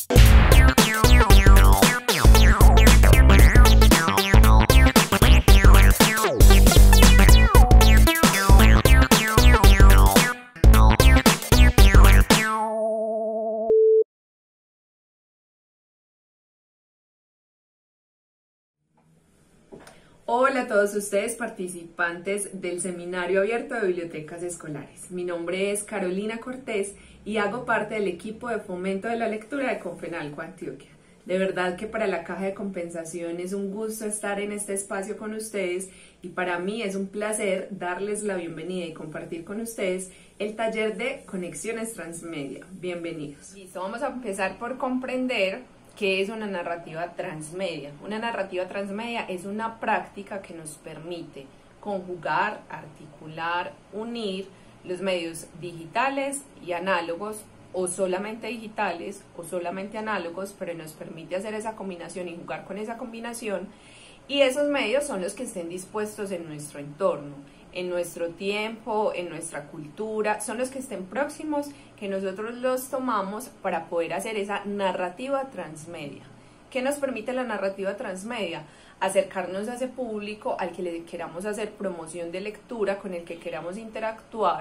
Hola a todos ustedes participantes del Seminario Abierto de Bibliotecas Escolares. Mi nombre es Carolina Cortés y hago parte del equipo de fomento de la lectura de Confenalco Antioquia. De verdad que para la Caja de Compensación es un gusto estar en este espacio con ustedes y para mí es un placer darles la bienvenida y compartir con ustedes el taller de Conexiones Transmedia. Bienvenidos. Listo, vamos a empezar por comprender ¿qué es una narrativa transmedia? Una narrativa transmedia es una práctica que nos permite conjugar, articular, unir los medios digitales y análogos, o solamente digitales o solamente análogos, pero nos permite hacer esa combinación y jugar con esa combinación, y esos medios son los que estén dispuestos en nuestro entorno, en nuestro tiempo, en nuestra cultura, son los que estén próximos, que nosotros los tomamos para poder hacer esa narrativa transmedia. ¿Qué nos permite la narrativa transmedia? Acercarnos a ese público al que le queramos hacer promoción de lectura, con el que queramos interactuar,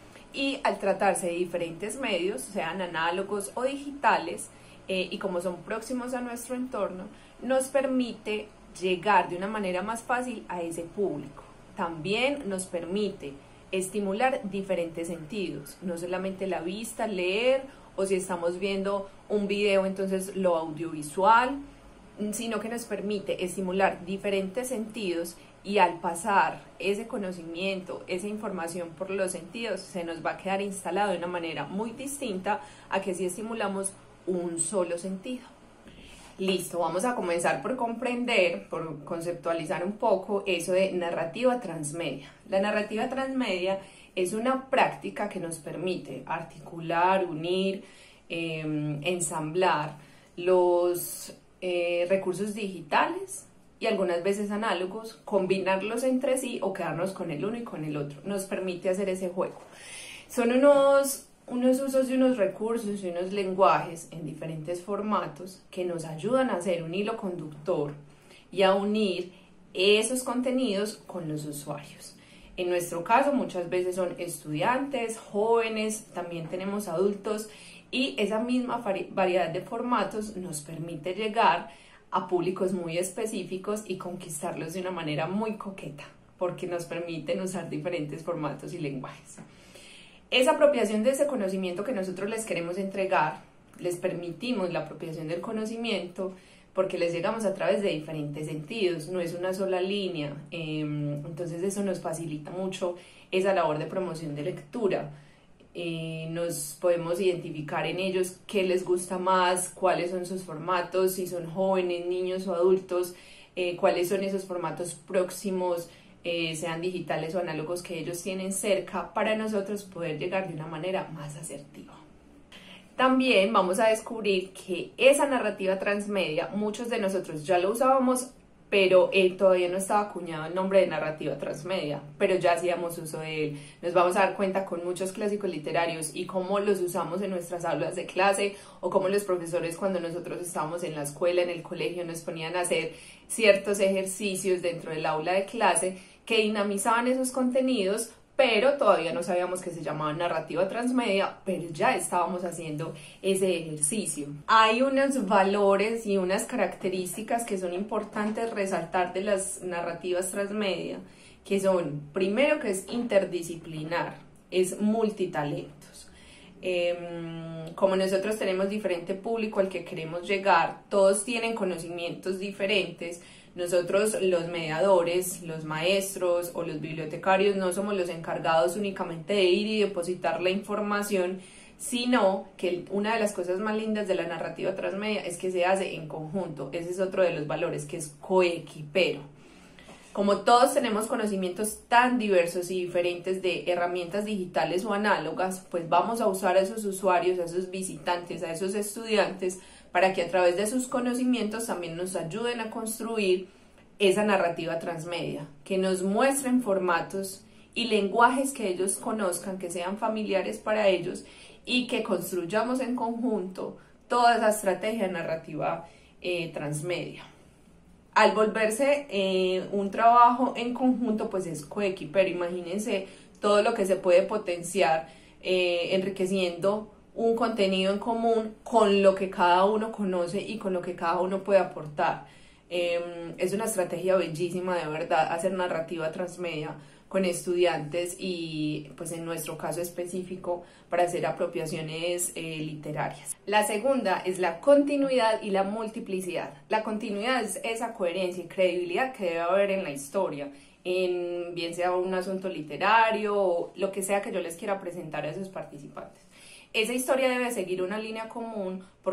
y al tratarse de diferentes medios, sean análogos o digitales, y como son próximos a nuestro entorno, nos permite llegar de una manera más fácil a ese público. También nos permite estimular diferentes sentidos, no solamente la vista, leer, o si estamos viendo un video, entonces lo audiovisual, sino que nos permite estimular diferentes sentidos, y al pasar ese conocimiento, esa información por los sentidos, se nos va a quedar instalado de una manera muy distinta a que si estimulamos un solo sentido. Listo, vamos a comenzar por comprender, por conceptualizar un poco eso de narrativa transmedia. La narrativa transmedia es una práctica que nos permite articular, unir, ensamblar los recursos digitales y algunas veces análogos, combinarlos entre sí o quedarnos con el uno y con el otro. Nos permite hacer ese juego. Son unos usos de unos recursos y unos lenguajes en diferentes formatos que nos ayudan a hacer un hilo conductor y a unir esos contenidos con los usuarios. En nuestro caso muchas veces son estudiantes, jóvenes, también tenemos adultos, y esa misma variedad de formatos nos permite llegar a públicos muy específicos y conquistarlos de una manera muy coqueta, porque nos permiten usar diferentes formatos y lenguajes. Esa apropiación de ese conocimiento que nosotros les queremos entregar, les permitimos la apropiación del conocimiento porque les llegamos a través de diferentes sentidos, no es una sola línea, entonces eso nos facilita mucho esa labor de promoción de lectura. Nos podemos identificar en ellos qué les gusta más, cuáles son sus formatos, si son jóvenes, niños o adultos, cuáles son esos formatos próximos, sean digitales o análogos, que ellos tienen cerca, para nosotros poder llegar de una manera más asertiva. También vamos a descubrir que esa narrativa transmedia, muchos de nosotros ya lo usábamos, pero todavía no estaba acuñado el nombre de narrativa transmedia, pero ya hacíamos uso de él. Nos vamos a dar cuenta con muchos clásicos literarios y cómo los usamos en nuestras aulas de clase, o cómo los profesores, cuando nosotros estábamos en la escuela, en el colegio, nos ponían a hacer ciertos ejercicios dentro del aula de clase que dinamizaban esos contenidos, pero todavía no sabíamos que se llamaba narrativa transmedia, pero ya estábamos haciendo ese ejercicio. Hay unos valores y unas características que son importantes resaltar de las narrativas transmedia, que son, primero, que es interdisciplinar, es multitalentos. Como nosotros tenemos diferente público al que queremos llegar, todos tienen conocimientos diferentes. Nosotros, los mediadores, los maestros o los bibliotecarios, no somos los encargados únicamente de ir y depositar la información, sino que una de las cosas más lindas de la narrativa transmedia es que se hace en conjunto. Ese es otro de los valores, que es coequipero. Como todos tenemos conocimientos tan diversos y diferentes de herramientas digitales o análogas, pues vamos a usar a esos usuarios, a esos visitantes, a esos estudiantes, para que a través de sus conocimientos también nos ayuden a construir esa narrativa transmedia, que nos muestren formatos y lenguajes que ellos conozcan, que sean familiares para ellos, y que construyamos en conjunto toda esa estrategia narrativa transmedia. Al volverse un trabajo en conjunto, pues es coequipero. Imagínense todo lo que se puede potenciar enriqueciendo un contenido en común con lo que cada uno conoce y con lo que cada uno puede aportar. Es una estrategia bellísima, de verdad, hacer narrativa transmedia con estudiantes y pues en nuestro caso específico para hacer apropiaciones literarias. La segunda es la continuidad y la multiplicidad. La continuidad es esa coherencia y credibilidad que debe haber en la historia, bien sea un asunto literario o lo que sea que yo les quiera presentar a esos participantes. Esa historia debe seguir una línea común por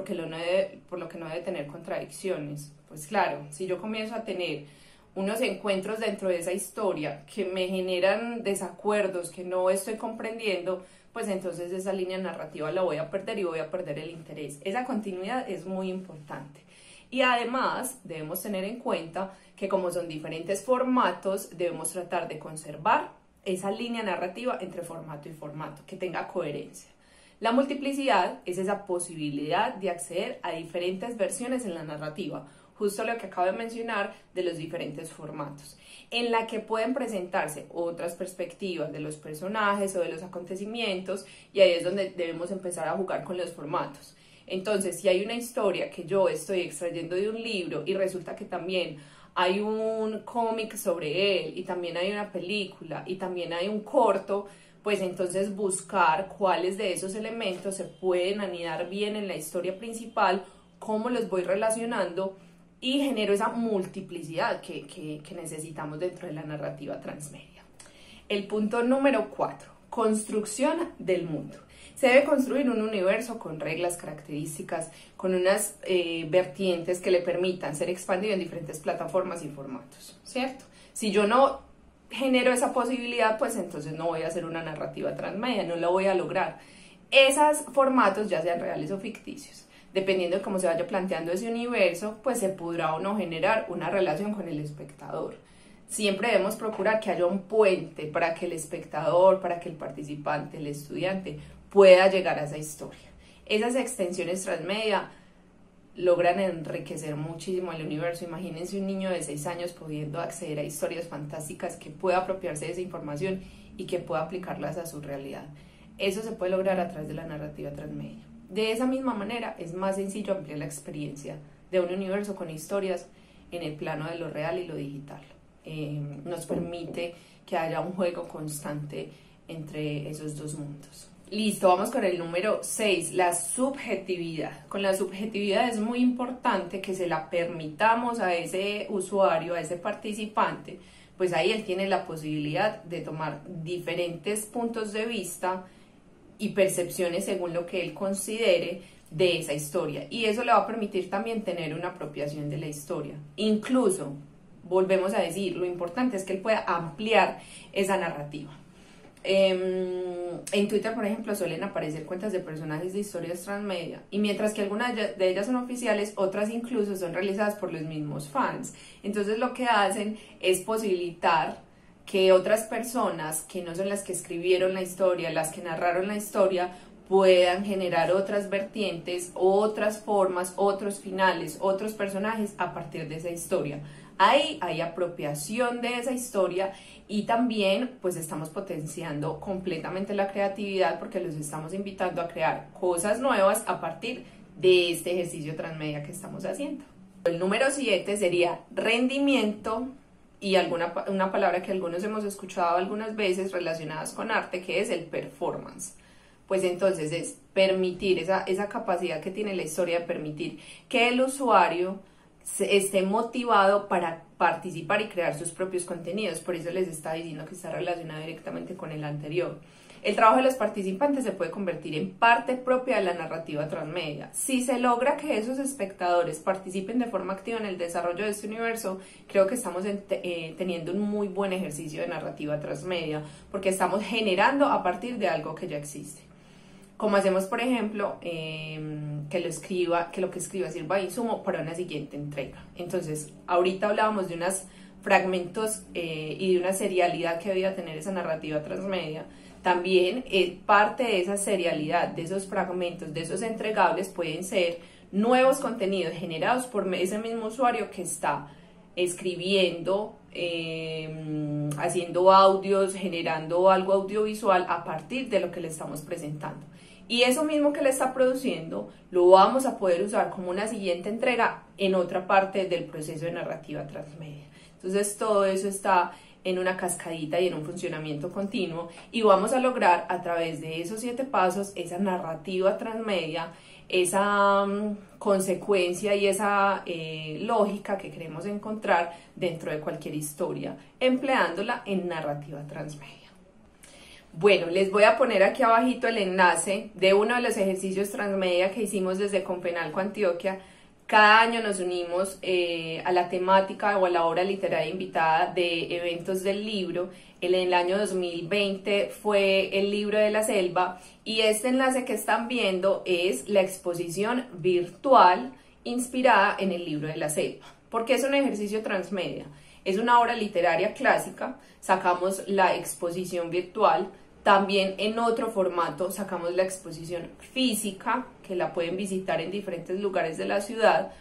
lo que no debe tener contradicciones. Pues claro, si yo comienzo a tener unos encuentros dentro de esa historia que me generan desacuerdos que no estoy comprendiendo, pues entonces esa línea narrativa la voy a perder y voy a perder el interés. Esa continuidad es muy importante. Y además debemos tener en cuenta que como son diferentes formatos, debemos tratar de conservar esa línea narrativa entre formato y formato, que tenga coherencia. La multiplicidad es esa posibilidad de acceder a diferentes versiones en la narrativa, justo lo que acabo de mencionar de los diferentes formatos, en la que pueden presentarse otras perspectivas de los personajes o de los acontecimientos, y ahí es donde debemos empezar a jugar con los formatos. Entonces, si hay una historia que yo estoy extrayendo de un libro y resulta que también hay un cómic sobre él y también hay una película y también hay un corto, pues entonces buscar cuáles de esos elementos se pueden anidar bien en la historia principal, cómo los voy relacionando y genero esa multiplicidad que necesitamos dentro de la narrativa transmedia. El punto número 4, construcción del mundo. Se debe construir un universo con reglas, características, con unas vertientes que le permitan ser expandido en diferentes plataformas y formatos, ¿cierto? Si yo no genero esa posibilidad, pues entonces no voy a hacer una narrativa transmedia, no la voy a lograr. Esos formatos, ya sean reales o ficticios, dependiendo de cómo se vaya planteando ese universo, pues se podrá o no generar una relación con el espectador. Siempre debemos procurar que haya un puente para que el espectador, para que el participante, el estudiante, pueda llegar a esa historia. Esas extensiones transmedia logran enriquecer muchísimo el universo. Imagínense un niño de 6 años pudiendo acceder a historias fantásticas, que pueda apropiarse de esa información y que pueda aplicarlas a su realidad. Eso se puede lograr a través de la narrativa transmedia. De esa misma manera es más sencillo ampliar la experiencia de un universo con historias en el plano de lo real y lo digital. Nos permite que haya un juego constante entre esos dos mundos. Listo, vamos con el número 6, la subjetividad. Con la subjetividad es muy importante que se la permitamos a ese usuario, a ese participante, pues ahí él tiene la posibilidad de tomar diferentes puntos de vista y percepciones según lo que él considere de esa historia. Y eso le va a permitir también tener una apropiación de la historia. Incluso, volvemos a decir, lo importante es que él pueda ampliar esa narrativa. En Twitter, por ejemplo, suelen aparecer cuentas de personajes de historias transmedia, y mientras que algunas de ellas son oficiales, otras incluso son realizadas por los mismos fans. Entonces lo que hacen es posibilitar que otras personas que no son las que escribieron la historia, las que narraron la historia, puedan generar otras vertientes, otras formas, otros finales, otros personajes a partir de esa historia. Ahí hay apropiación de esa historia y también pues estamos potenciando completamente la creatividad, porque los estamos invitando a crear cosas nuevas a partir de este ejercicio transmedia que estamos haciendo. El número 7 sería rendimiento, y una palabra que algunos hemos escuchado algunas veces relacionadas con arte, que es el performance. Pues entonces es permitir esa capacidad que tiene la historia de permitir que el usuario esté motivado para participar y crear sus propios contenidos. Por eso les estaba diciendo que está relacionado directamente con el anterior. El trabajo de los participantes se puede convertir en parte propia de la narrativa transmedia. Si se logra que esos espectadores participen de forma activa en el desarrollo de este universo, creo que estamos teniendo un muy buen ejercicio de narrativa transmedia, porque estamos generando a partir de algo que ya existe. Como hacemos, por ejemplo, que lo que escriba sirva de insumo para una siguiente entrega. Entonces, ahorita hablábamos de unos fragmentos y de una serialidad que debía tener esa narrativa transmedia. También parte de esa serialidad, de esos fragmentos, de esos entregables pueden ser nuevos contenidos generados por ese mismo usuario que está escribiendo, haciendo audios, generando algo audiovisual a partir de lo que le estamos presentando. Y eso mismo que le está produciendo lo vamos a poder usar como una siguiente entrega en otra parte del proceso de narrativa transmedia. Entonces todo eso está en una cascadita y en un funcionamiento continuo, y vamos a lograr a través de esos 7 pasos esa narrativa transmedia, esa consecuencia y esa lógica que queremos encontrar dentro de cualquier historia, empleándola en narrativa transmedia. Bueno, les voy a poner aquí abajito el enlace de uno de los ejercicios transmedia que hicimos desde Compenalco Antioquia. Cada año nos unimos a la temática o a la obra literaria invitada de eventos del libro. En el año 2020 fue el libro de la selva, y este enlace que están viendo es la exposición virtual inspirada en el libro de la selva. ¿Por qué es un ejercicio transmedia? Es una obra literaria clásica, sacamos la exposición virtual. También en otro formato sacamos la exposición física, que la pueden visitar en diferentes lugares de la ciudad.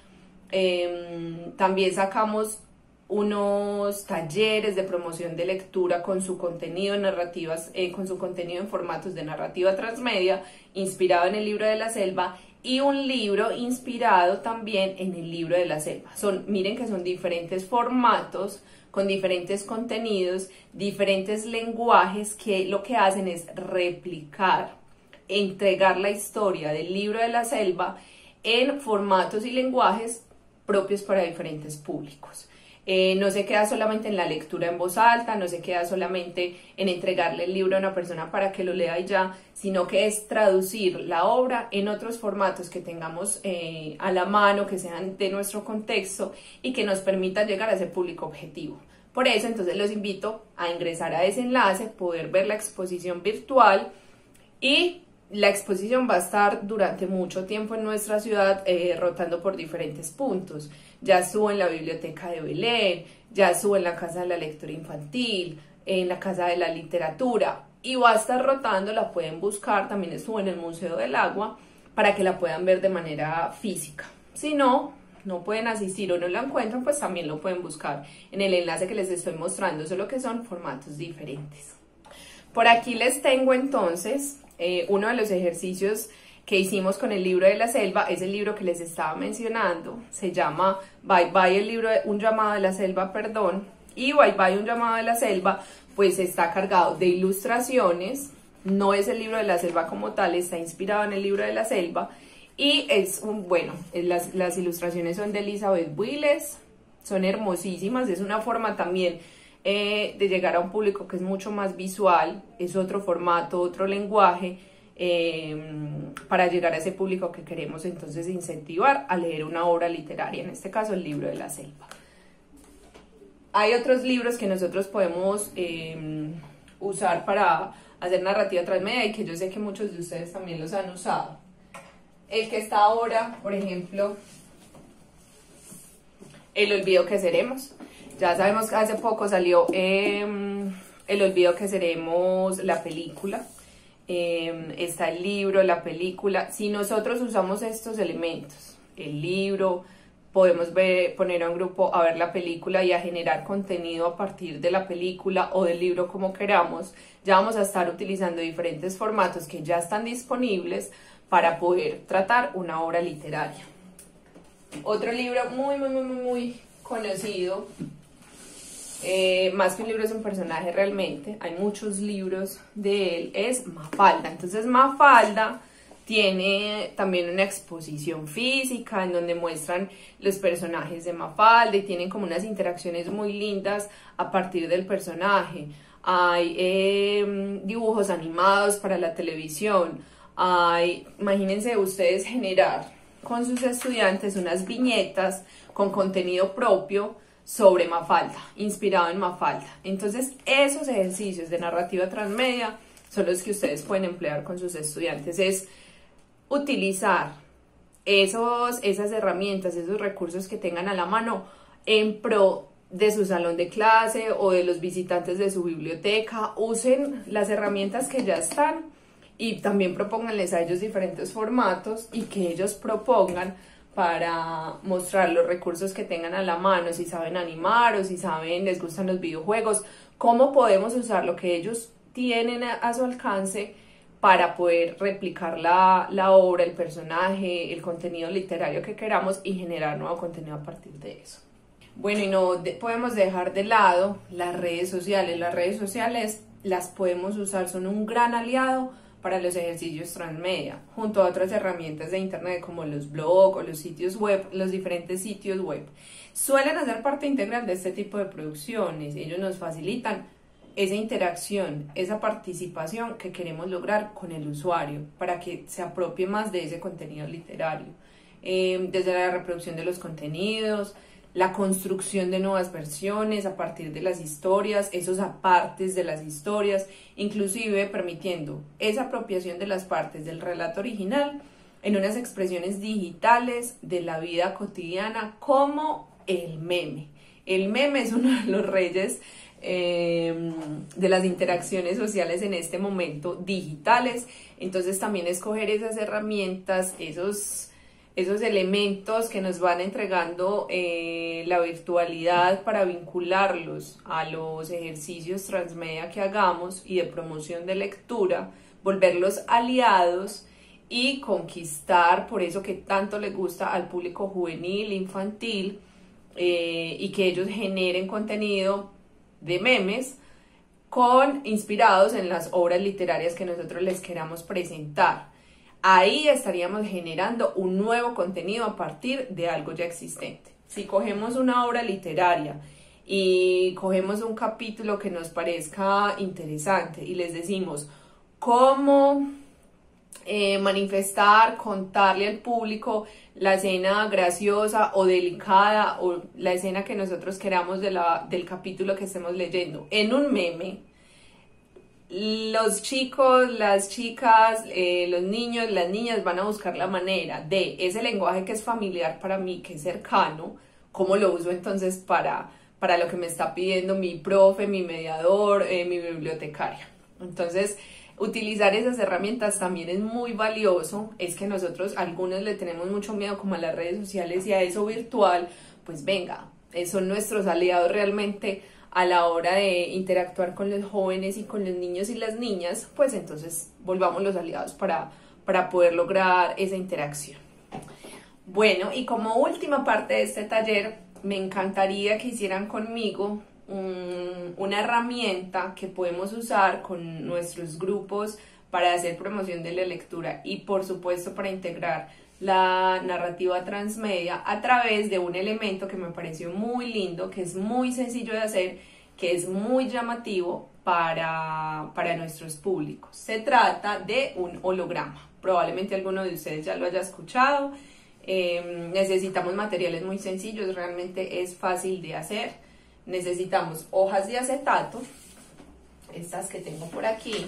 También sacamos unos talleres de promoción de lectura con su contenido en narrativas, con su contenido en formatos de narrativa transmedia, inspirado en el libro de la selva, y un libro inspirado también en el libro de la selva. Miren que son diferentes formatos, con diferentes contenidos, diferentes lenguajes, que lo que hacen es replicar, entregar la historia del libro de la selva en formatos y lenguajes propios para diferentes públicos. No se queda solamente en la lectura en voz alta, no se queda solamente en entregarle el libro a una persona para que lo lea y ya, sino que es traducir la obra en otros formatos que tengamos a la mano, que sean de nuestro contexto y que nos permitan llegar a ese público objetivo. Por eso, entonces, los invito a ingresar a ese enlace, poder ver la exposición virtual, y la exposición va a estar durante mucho tiempo en nuestra ciudad, rotando por diferentes puntos. Ya estuvo en la Biblioteca de Belén, ya estuvo en la Casa de la Lectura Infantil, en la Casa de la Literatura, y va a estar rotando, la pueden buscar, también estuvo en el Museo del Agua, para que la puedan ver de manera física. Si no pueden asistir o no la encuentran, pues también lo pueden buscar en el enlace que les estoy mostrando, solo que son formatos diferentes. Por aquí les tengo entonces uno de los ejercicios que hicimos con el libro de la selva. Es el libro que les estaba mencionando, se llama Bye Bye, el libro de un llamado de la selva, perdón, y Bye Bye, un llamado de la selva, pues está cargado de ilustraciones. No es el libro de la selva como tal, está inspirado en el libro de la selva, y las ilustraciones son de Elizabeth Wiles, son hermosísimas. Es una forma también de llegar a un público que es mucho más visual, es otro formato, otro lenguaje, para llegar a ese público que queremos entonces incentivar a leer una obra literaria, en este caso el libro de la selva. Hay otros libros que nosotros podemos usar para hacer narrativa transmedia, y que yo sé que muchos de ustedes también los han usado. El que está ahora, por ejemplo, El olvido que seremos. Ya sabemos que hace poco salió El olvido que seremos, la película. Está el libro, la película. Si nosotros usamos estos elementos, el libro, podemos poner a un grupo a ver la película y a generar contenido a partir de la película o del libro, como queramos, ya vamos a estar utilizando diferentes formatos que ya están disponibles para poder tratar una obra literaria. Otro libro muy conocido, más que un libro es un personaje realmente, hay muchos libros de él, es Mafalda. Entonces Mafalda tiene también una exposición física en donde muestran los personajes de Mafalda y tienen como unas interacciones muy lindas a partir del personaje. Hay dibujos animados para la televisión. Imagínense ustedes generar con sus estudiantes unas viñetas con contenido propio sobre Mafalda, inspirado en Mafalda. Entonces esos ejercicios de narrativa transmedia son los que ustedes pueden emplear con sus estudiantes. Es utilizar esas herramientas, esos recursos que tengan a la mano en pro de su salón de clase o de los visitantes de su biblioteca. Usen las herramientas que ya están y también propónganles a ellos diferentes formatos y que ellos propongan para mostrar los recursos que tengan a la mano, si saben animar o si saben, les gustan los videojuegos, cómo podemos usar lo que ellos tienen a su alcance para poder replicar la obra, el personaje, el contenido literario que queramos y generar nuevo contenido a partir de eso. Bueno, y no podemos dejar de lado las redes sociales. Las redes sociales las podemos usar, son un gran aliado para los ejercicios transmedia, junto a otras herramientas de internet como los blogs o los sitios web, los diferentes sitios web. Suelen hacer parte integral de este tipo de producciones. Ellos nos facilitan esa interacción, esa participación que queremos lograr con el usuario para que se apropie más de ese contenido literario. Desde la reproducción de los contenidos, la construcción de nuevas versiones a partir de las historias, esos apartes de las historias, inclusive permitiendo esa apropiación de las partes del relato original en unas expresiones digitales de la vida cotidiana como el meme. El meme es uno de los reyes de las interacciones sociales en este momento digitales, entonces también escoger esas herramientas, esos elementos que nos van entregando la virtualidad para vincularlos a los ejercicios transmedia que hagamos y de promoción de lectura, volverlos aliados y conquistar por eso que tanto le gusta al público juvenil, infantil, y que ellos generen contenido de memes inspirados en las obras literarias que nosotros les queramos presentar. Ahí estaríamos generando un nuevo contenido a partir de algo ya existente. Si cogemos una obra literaria y cogemos un capítulo que nos parezca interesante y les decimos cómo manifestar, contarle al público la escena graciosa o delicada o la escena que nosotros queramos del capítulo que estemos leyendo en un meme, los chicos, las chicas, los niños, las niñas van a buscar la manera de ese lenguaje que es familiar para mí, que es cercano, cómo lo uso entonces para lo que me está pidiendo mi profe, mi mediador, mi bibliotecaria. Entonces, utilizar esas herramientas también es muy valioso. Es que nosotros, algunos le tenemos mucho miedo como a las redes sociales y a eso virtual, pues venga, son nuestros aliados realmente a la hora de interactuar con los jóvenes y con los niños y las niñas, pues entonces volvamos los aliados para poder lograr esa interacción. Bueno, y como última parte de este taller, me encantaría que hicieran conmigo una herramienta que podemos usar con nuestros grupos para hacer promoción de la lectura y por supuesto para integrar la narrativa transmedia a través de un elemento que me pareció muy lindo, que es muy sencillo de hacer, que es muy llamativo para nuestros públicos. Se trata de un holograma. Probablemente alguno de ustedes ya lo haya escuchado. Necesitamos materiales muy sencillos, realmente es fácil de hacer. Necesitamos hojas de acetato, estas que tengo por aquí,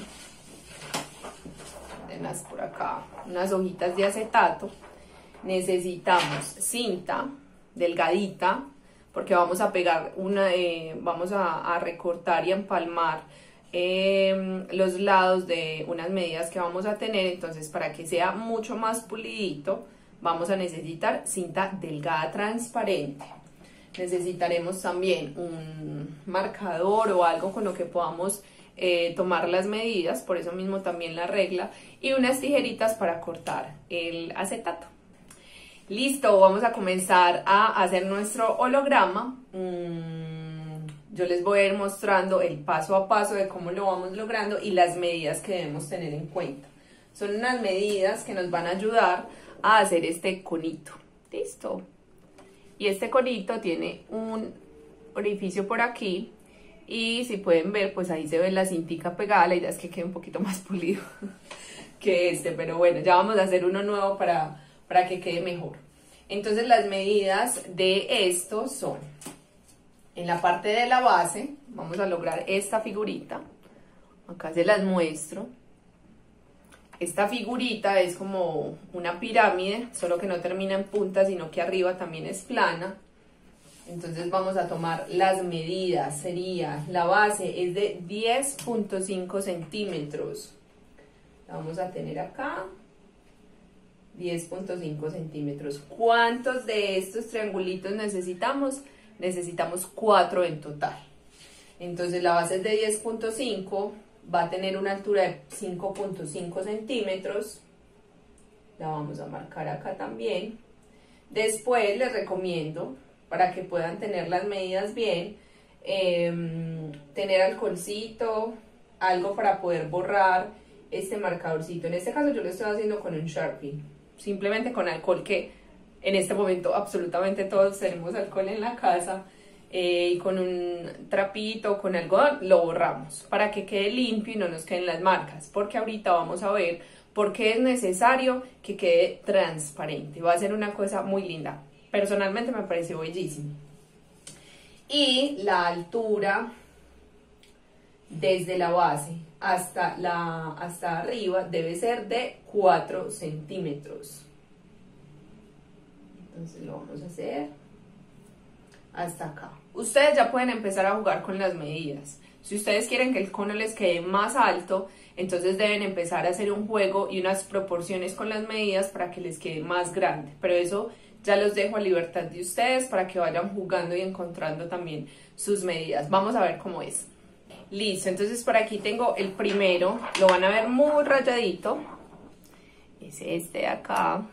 por acá, unas hojitas de acetato. Necesitamos cinta delgadita, porque vamos a pegar vamos a recortar y empalmar los lados de unas medidas que vamos a tener. Entonces, para que sea mucho más pulidito, vamos a necesitar cinta delgada transparente. Necesitaremos también un marcador o algo con lo que podamos tomar las medidas, por eso mismo también la regla, y unas tijeritas para cortar el acetato. Listo, vamos a comenzar a hacer nuestro holograma. Yo les voy a ir mostrando el paso a paso de cómo lo vamos logrando y las medidas que debemos tener en cuenta. Son unas medidas que nos van a ayudar a hacer este conito. Listo. Y este conito tiene un orificio por aquí y si pueden ver, pues ahí se ve la cintica pegada. La idea es que quede un poquito más pulido que este, pero bueno, ya vamos a hacer uno nuevo para que quede mejor. Entonces las medidas de esto son, en la parte de la base, vamos a lograr esta figurita. Acá se las muestro. Esta figurita es como una pirámide, solo que no termina en punta, sino que arriba también es plana. Entonces vamos a tomar las medidas, sería, la base es de 10.5 centímetros. La vamos a tener acá, 10.5 centímetros. ¿Cuántos de estos triangulitos necesitamos? Necesitamos 4 en total. Entonces la base es de 10.5, va a tener una altura de 5.5 centímetros. La vamos a marcar acá también. Después les recomiendo, para que puedan tener las medidas bien, tener alcoholcito, algo para poder borrar este marcadorcito. En este caso yo lo estoy haciendo con un Sharpie, simplemente con alcohol, que en este momento absolutamente todos tenemos alcohol en la casa, y con un trapito, con algodón, lo borramos para que quede limpio y no nos queden las marcas, porque ahorita vamos a ver por qué es necesario que quede transparente. Va a ser una cosa muy linda. Personalmente me pareció bellísimo. Y la altura desde la base hasta arriba debe ser de 4 centímetros. Entonces lo vamos a hacer hasta acá. Ustedes ya pueden empezar a jugar con las medidas. Si ustedes quieren que el cono les quede más alto, entonces deben empezar a hacer un juego y unas proporciones con las medidas para que les quede más grande. Pero eso ya los dejo a libertad de ustedes para que vayan jugando y encontrando también sus medidas. Vamos a ver cómo es. Listo, entonces por aquí tengo el primero, lo van a ver muy rayadito. Es este de acá.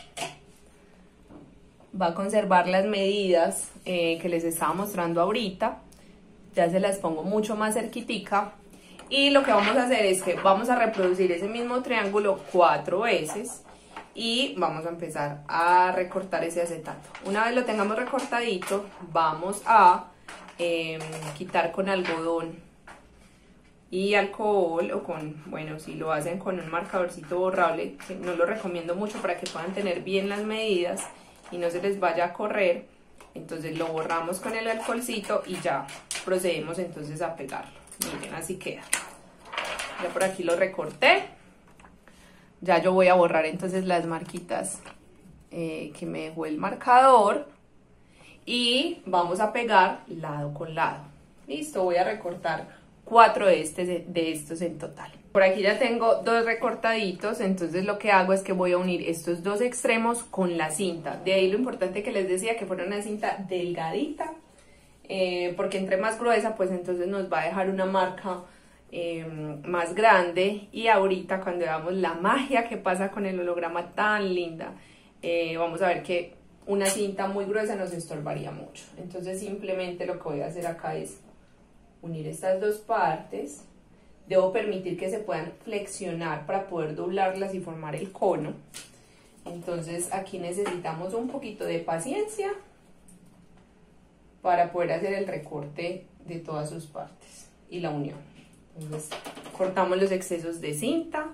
Va a conservar las medidas que les estaba mostrando ahorita. Ya se las pongo mucho más cerquitica. Y lo que vamos a hacer es que vamos a reproducir ese mismo triángulo 4 veces. Y vamos a empezar a recortar ese acetato. Una vez lo tengamos recortadito, vamos a quitar con algodón y alcohol, o con, bueno, si lo hacen con un marcadorcito borrable, que no lo recomiendo mucho para que puedan tener bien las medidas y no se les vaya a correr. Entonces lo borramos con el alcoholcito y ya procedemos entonces a pegarlo. Miren, así queda. Ya por aquí lo recorté. Ya yo voy a borrar entonces las marquitas que me dejó el marcador. Y vamos a pegar lado con lado. Listo, voy a recortar 4 de estos en total. Por aquí ya tengo 2 recortaditos, entonces lo que hago es que voy a unir estos 2 extremos con la cinta. De ahí lo importante que les decía, que fuera una cinta delgadita, porque entre más gruesa, pues entonces nos va a dejar una marca más grande. Y ahorita cuando veamos la magia que pasa con el holograma tan linda, vamos a ver que una cinta muy gruesa nos estorbaría mucho. Entonces simplemente lo que voy a hacer acá es unir estas 2 partes. Debo permitir que se puedan flexionar para poder doblarlas y formar el cono. Entonces aquí necesitamos un poquito de paciencia para poder hacer el recorte de todas sus partes y la unión. Entonces cortamos los excesos de cinta.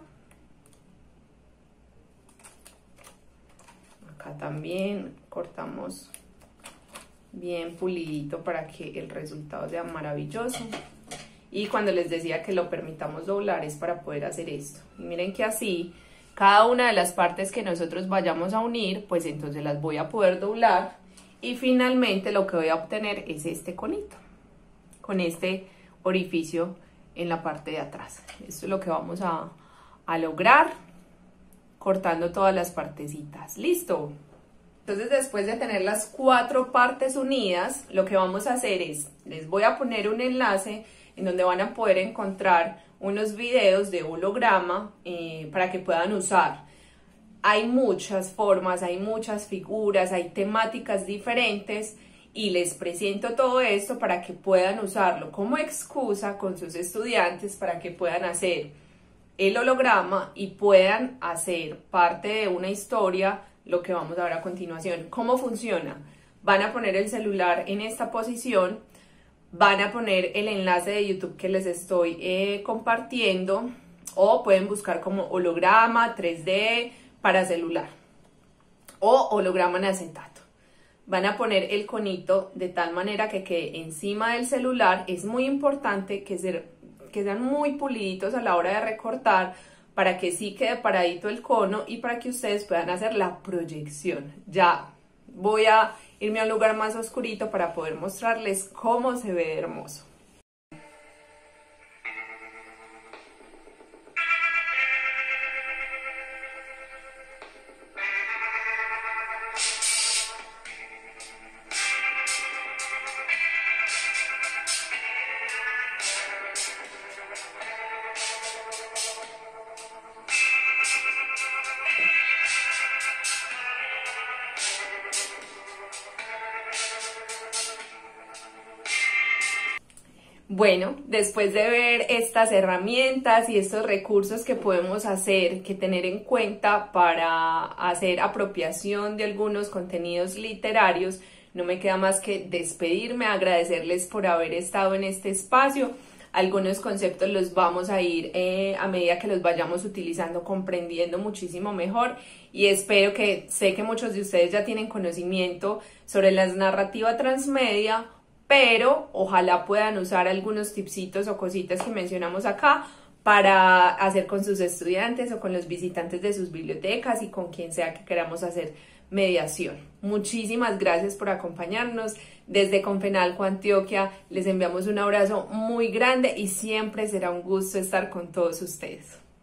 Acá también cortamos bien pulidito para que el resultado sea maravilloso. Y cuando les decía que lo permitamos doblar es para poder hacer esto. Y miren que así, cada una de las partes que nosotros vayamos a unir, pues entonces las voy a poder doblar. Y finalmente lo que voy a obtener es este conito, con este orificio en la parte de atrás. Esto es lo que vamos a lograr cortando todas las partecitas. ¿Listo? Entonces después de tener las 4 partes unidas, lo que vamos a hacer es, les voy a poner un enlace en donde van a poder encontrar unos videos de holograma para que puedan usar. Hay muchas formas, hay muchas figuras, hay temáticas diferentes y les presento todo esto para que puedan usarlo como excusa con sus estudiantes para que puedan hacer el holograma y puedan hacer parte de una historia, lo que vamos a ver a continuación. ¿Cómo funciona? Van a poner el celular en esta posición, van a poner el enlace de YouTube que les estoy compartiendo, o pueden buscar como holograma 3D para celular o holograma en acetato. Van a poner el conito de tal manera que quede encima del celular. Es muy importante que sean muy puliditos a la hora de recortar para que sí quede paradito el cono y para que ustedes puedan hacer la proyección. Ya voy a irme a un lugar más oscurito para poder mostrarles cómo se ve hermoso. Bueno, después de ver estas herramientas y estos recursos que podemos hacer, que tener en cuenta para hacer apropiación de algunos contenidos literarios, no me queda más que despedirme, agradecerles por haber estado en este espacio. Algunos conceptos los vamos a ir a medida que los vayamos utilizando, comprendiendo muchísimo mejor, y espero que, sé que muchos de ustedes ya tienen conocimiento sobre la narrativa transmedia, pero ojalá puedan usar algunos tipsitos o cositas que mencionamos acá para hacer con sus estudiantes o con los visitantes de sus bibliotecas y con quien sea que queramos hacer mediación. Muchísimas gracias por acompañarnos. Desde Confenalco Antioquia les enviamos un abrazo muy grande y siempre será un gusto estar con todos ustedes.